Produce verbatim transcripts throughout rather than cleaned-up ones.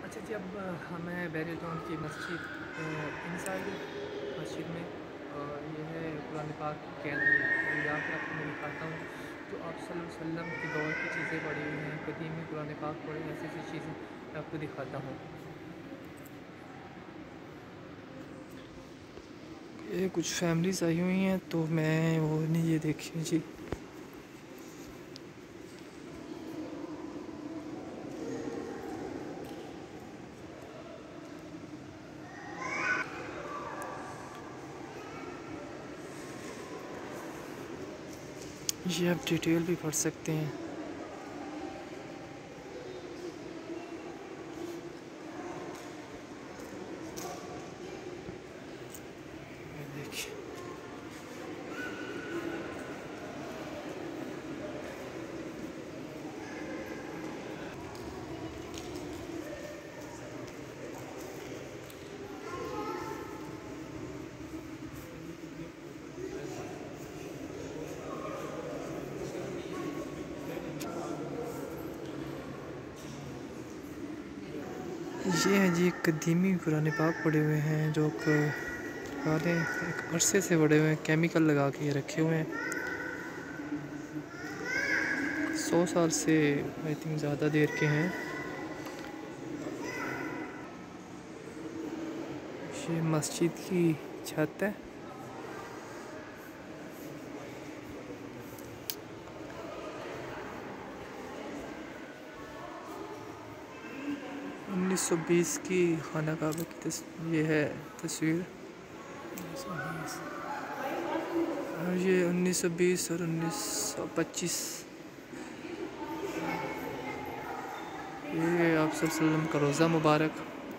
अच्छा जी, अब हमें बहरिया टाउन की मस्जिद इनसाइड मस्जिद में और ये है कुरान पाक की गैलरी। और यहाँ पर आपको मैं दिखाता हूँ जो आप सल्लल्लाहु अलैहि वसल्लम के दौर की चीज़ें पड़ी हुई हैं, कदीमी कुरान पाक पड़े हैं, ऐसी ऐसी चीज़ें मैं आपको दिखाता हूँ। ये कुछ फैमिलीज आई हुई हैं तो मैं वो नहीं, ये देखिए जी, ये आप डिटेल भी पढ़ सकते हैं। ये देखिए, ये है जी कदीमी कुरान पाक पड़े हुए हैं जो पुराने एक अरसे से पड़े हुए हैं, केमिकल लगा के रखे हुए हैं। सौ साल से आई थिंक ज़्यादा देर के हैं। ये मस्जिद की छत है। उन्नीस सौ बीस की खाना काबा की तस ये है तस्वीर। और ये उन्नीस सौ बीस और उन्नीस सौ पच्चीस, ये आप सब सल्लम का रोज़ा मुबारक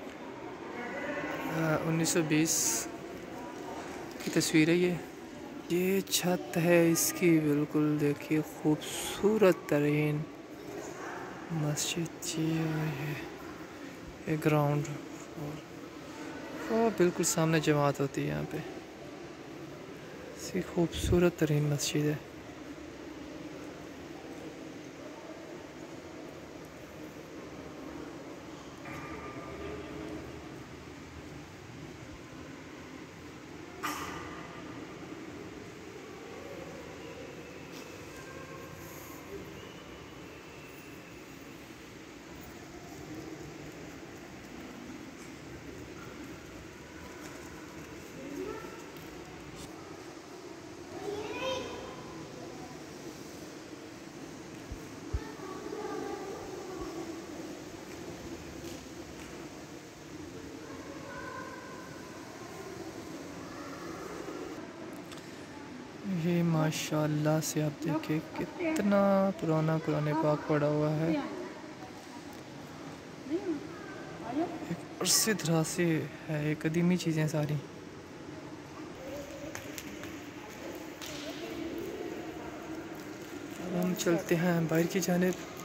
उन्नीस सौ बीस की तस्वीर है। ये ये छत है इसकी, बिल्कुल देखिए खूबसूरत तरीन मस्जिद जी। और ये ये ग्राउंड और बिल्कुल सामने जमात होती है यहाँ पे। इसकी खूबसूरत तरीन मस्जिद है। ये माशाल्लाह से आप देखिए कितना पुराना कुरान पाक पड़ा हुआ है। एक अरसे तरह से है, ये कदीमी चीज़ें सारी। अब हम चलते हैं बाहर की जानिब।